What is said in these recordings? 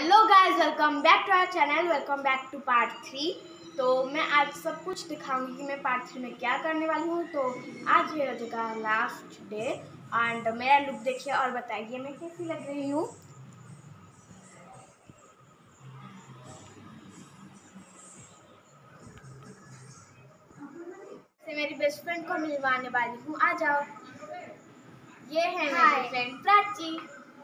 Hello guys, welcome back to our channel. Welcome back to part 3। तो मैं आज सब कुछ दिखाऊंगी कि मैं पार्ट 3 में क्या करने वाली हूँ। तो आज है जगह लास्ट डे एंड मेरा लुक देखिए और बताइए मैं कैसी लग रही हूँ। मेरी बेस्ट फ्रेंड को मिलवाने वाली हूँ, आ जाओ। ये है मेरी फ्रेंड प्राची।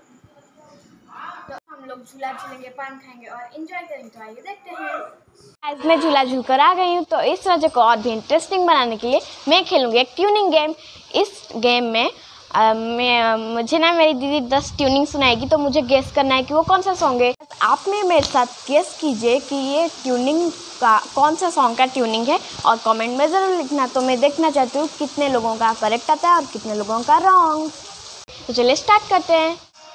तो हम लोग झूला झूलेंगे, पान खाएंगे और एंजॉय करेंगे। तो आइए देखते हैं। आज मैं झूला झूल कर आ गई हूँ। तो इस वजह को और भी इंटरेस्टिंग बनाने के लिए मैं खेलूंगी एक ट्यूनिंग गेम। इस गेम में मुझे ना मेरी दीदी 10 ट्यूनिंग सुनाएगी, तो मुझे गेस करना है कि वो कौन सा सॉन्ग है। आप में मेरे साथ गेस कीजिए कि ये ट्यूनिंग का कौन सा सॉन्ग का ट्यूनिंग है और कमेंट में ज़रूर लिखना। तो मैं देखना चाहती हूँ कितने लोगों का करेक्ट आता है और कितने लोगों का रॉन्ग। तो चलिए स्टार्ट करते हैं।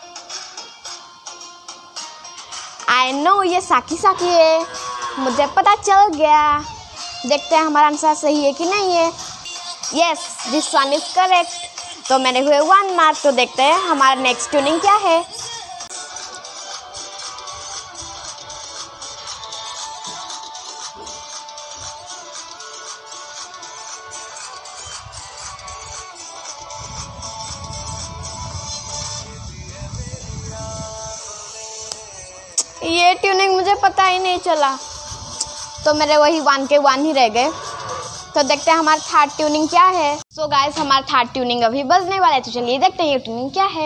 आई नो ये साकी साकी है, मुझे पता चल गया। देखते हैं हमारा आंसर सही है कि नहीं है। Yes, this one is correct. तो मैंने हुए 1 मार्क। तो देखते हैं हमारा नेक्स्ट ट्यूनिंग क्या है। ये ट्यूनिंग मुझे पता ही नहीं चला, तो मेरे वही 1 के 1 ही रह गए। तो देखते हैं हमारा थर्ड ट्यूनिंग क्या है। सो गाइस, हमारा थर्ड ट्यूनिंग अभी बजने वाला है। तो चलिए देखते हैं ये ट्यूनिंग क्या है।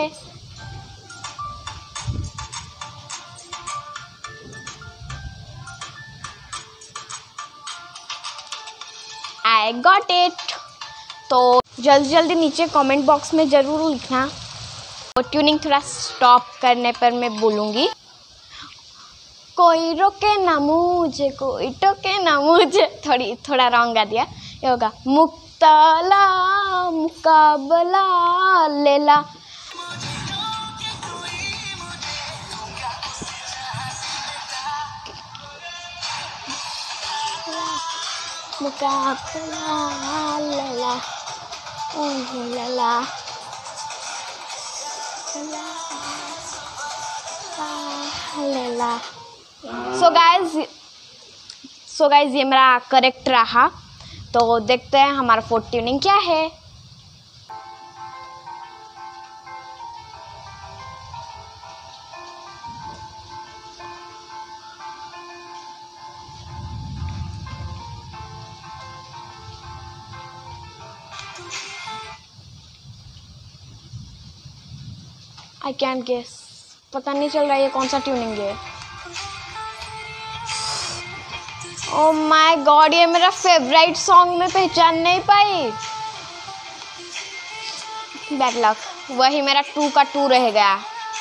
I got it. तो जल्दी जल्दी नीचे कमेंट बॉक्स में ज़रूर लिखना। तो ट्यूनिंग थोड़ा स्टॉप करने पर मैं बोलूँगी, कोई रोके ना मुझे, कोई टोके ना मुझे। थोड़ा रॉन्ग गा दिया। ये होगा मुक्ताला मुकाबला लेला। मुकाबला लेला लेला लेला। सो गाइज ये मेरा करेक्ट रहा। तो देखते हैं हमारा फोर्थ ट्यूनिंग क्या है। आई कैन गेस, पता नहीं चल रहा है ये कौन सा ट्यूनिंग है। ओह माय गॉड, ये मेरा फेवरेट सॉन्ग में पहचान नहीं पाई। बैड लक, वही मेरा 2 का 2 रह गया।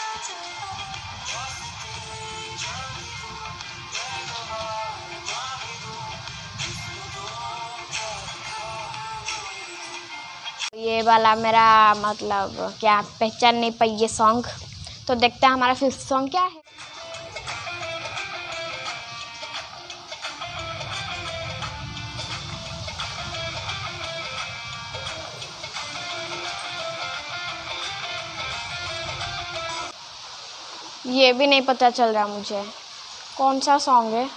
ये वाला मेरा मतलब क्या पहचान नहीं पाई ये सॉन्ग। तो देखते हैं हमारा 5th सॉन्ग क्या है। ये भी नहीं पता चल रहा मुझे कौन सा सॉन्ग है।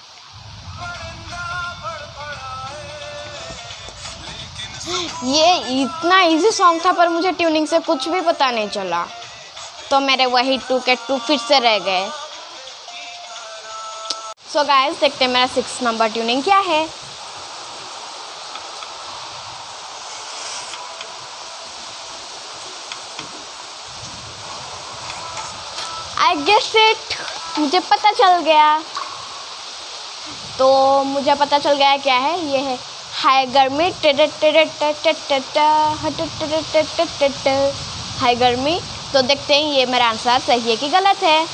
ये इतना इजी सॉन्ग था पर मुझे ट्यूनिंग से कुछ भी पता नहीं चला। तो मेरे वही 2 के 2 फिर से रह गए। सो गाइस, देखते हैं मेरा 6 नंबर ट्यूनिंग क्या है। आई गेस इट, मुझे पता चल गया। तो मुझे पता चल गया क्या है। ये है हाय गर्मी हाय गर्मी। तो देखते हैं ये मेरा आंसर सही है कि गलत है।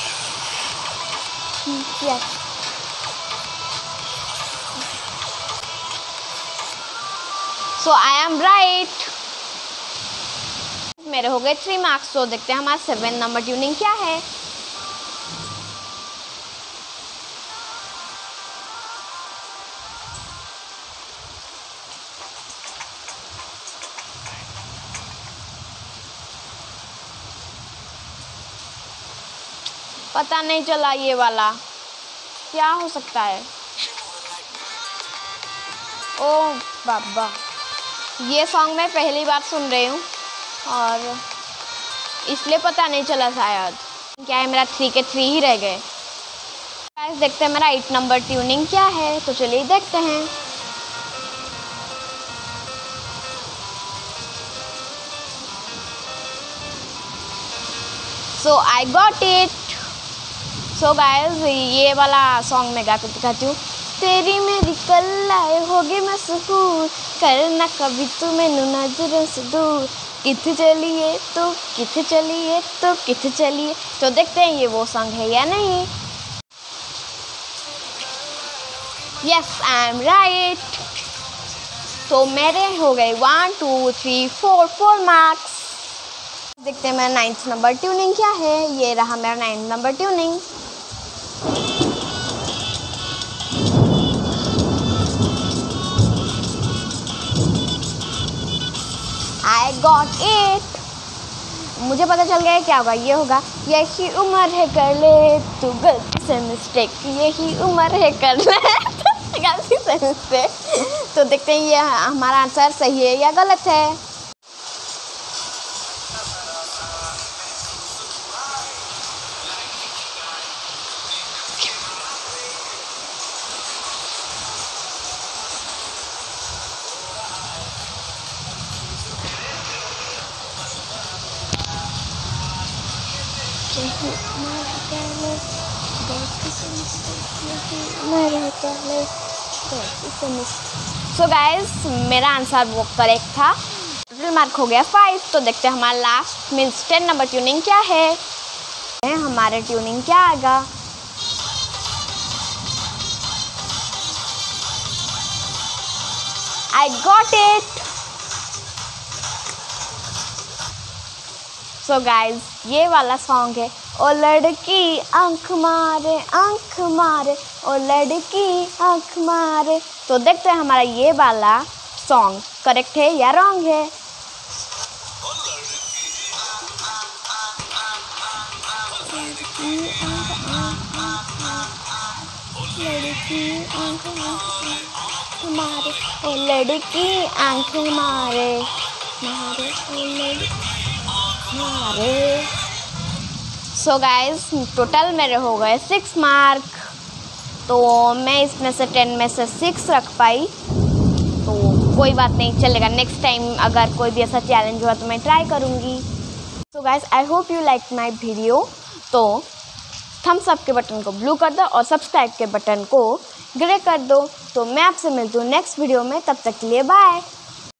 So I am right. मेरे हो गए 3 मार्क्स। तो देखते हैं हमारा 7 नंबर ट्यूनिंग क्या है। पता नहीं चला ये वाला क्या हो सकता है। ओ बाबा, ये सॉन्ग मैं पहली बार सुन रही हूँ और इसलिए पता नहीं चला शायद। क्या है, मेरा 3 के 3 ही रह गए। गाइस देखते हैं मेरा 8 नंबर ट्यूनिंग क्या है, तो चलिए देखते हैं। So I got it. So guys ये वाला सॉन्ग मैं गा के दिखाती हूँ। तेरी मेरी कल आए होगी मशहूर, करना कभी तू मैनू नजरों से दूर, किथे चलिए तो किथे चलिए तो किथे चलिए। तो देखते हैं ये वो सॉन्ग है या नहीं। Yes I am right. तो मेरे हो गए 1 2 3 4 मार्क्स। देखते हैं मेरा 9th नंबर ट्यूनिंग क्या है। ये रहा मेरा 9th number tuning. I got it. मुझे पता चल गया क्या होगा। ये होगा, यही उम्र है कर ले तू गलती से मिस्टेक, यही उम्र है कर ले गलती से मिस्टेक। तो देखते हैं ये हमारा आंसर सही है या गलत है। सो गाइस मेरा आंसर वो करेक्ट था। टोटल मार्क हो गया 5। तो देखते हैं हमारा लास्ट मीन्स 10 नंबर ट्यूनिंग क्या है। हमारे ट्यूनिंग क्या आएगा। I got it. So guys ये वाला सॉन्ग है, ओ लड़की आंख मारे ओ लड़की आंख मारे। तो देखते हैं हमारा ये वाला सॉन्ग करेक्ट है या रॉन्ग है। ओ लड़की आंख मारे सो गाइस टोटल मेरे हो गए 6 मार्क। तो मैं इसमें से 10 में से 6 रख पाई, तो कोई बात नहीं, चलेगा। नेक्स्ट टाइम अगर कोई भी ऐसा चैलेंज हुआ तो मैं ट्राई करूँगी। So guys I hope you like my video. तो थम्स अप के बटन को ब्लू कर दो और सब्सक्राइब के बटन को ग्रे कर दो। तो मैं आपसे मिलती हूँ नेक्स्ट वीडियो में, तब तक के लिए बाय।